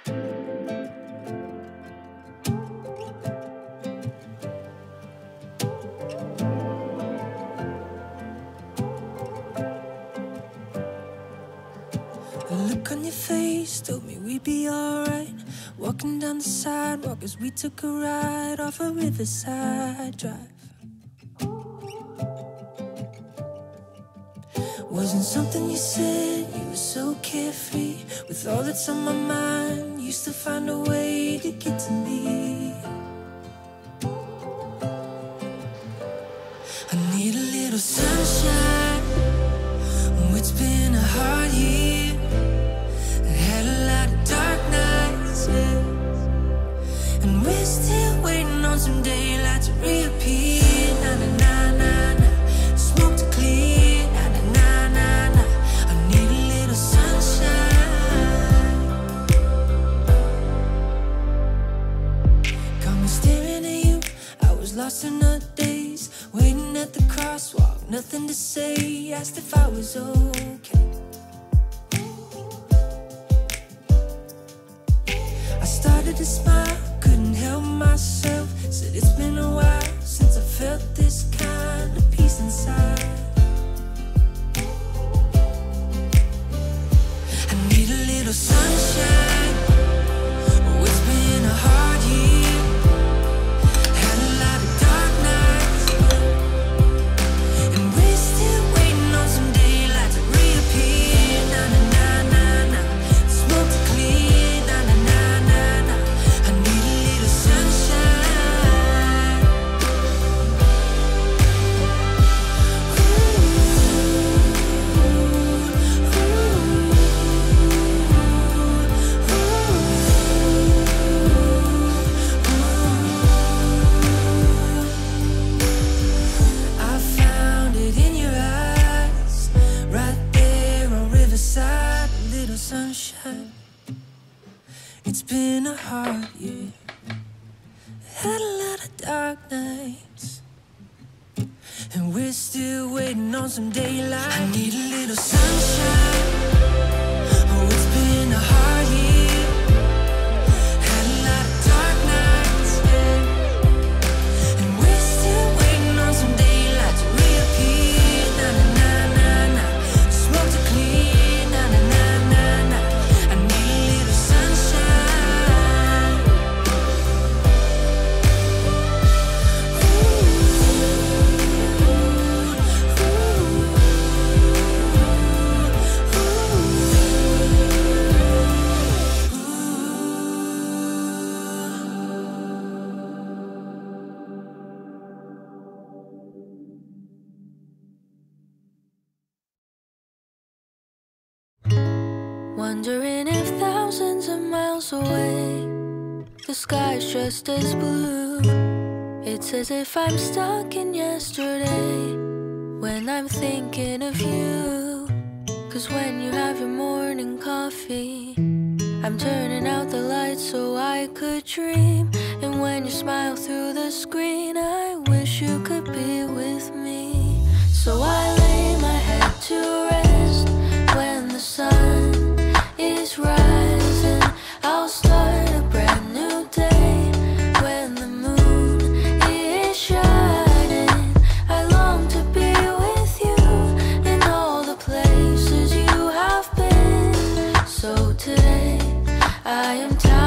The look on your face told me we'd be alright. Walking down the sidewalk as we took a ride off a Riverside Drive. Wasn't something you said, you were so carefree. With all that's on my mind, you still find a way to get to me. I need a little sunshine. It's been a hard year. Had a lot of dark nights, yeah. And we're still waiting on some daylight to reappear. Na na na na na, smoke to clear. Na na na na na, I need a little sunshine. Got me staring at you. I was lost in the days, waiting at the crosswalk, nothing to say. Asked if I was okay. I started to smile, couldn't help myself. Said it's been a while since I felt this kind of peace inside. I need a little sunshine. Oh, it's been a hard year. Had a lot of dark nights, and we're still waiting on some daylight to reappear. Na na na na na, smoke to clear. Na na na na na, I need a little sunshine. I found it in your eyes, right there on Riverside, a little sunshine. It's been a hard year, had a lot of dark nights, and we're still waiting on some daylight. I need a little sunshine. Oh, it's been a hard year, had a lot of dark nights, yeah. And we're still waiting on some daylight to reappear. Na na na na na, smoke to clear. Na na na na na, I need a little sunshine. Wondering if thousands of miles away the sky's just as blue. It's as if I'm stuck in yesterday when I'm thinking of you. 'Cause when you have your morning coffee, I'm turning out the lights so I could dream. And when you smile through the screen, I wish you could be with me. So I lay my head to rest when the sun is rising. I'll start a brand new day when the moon is shining. I long to be with you in all the places you have been. So today I am tired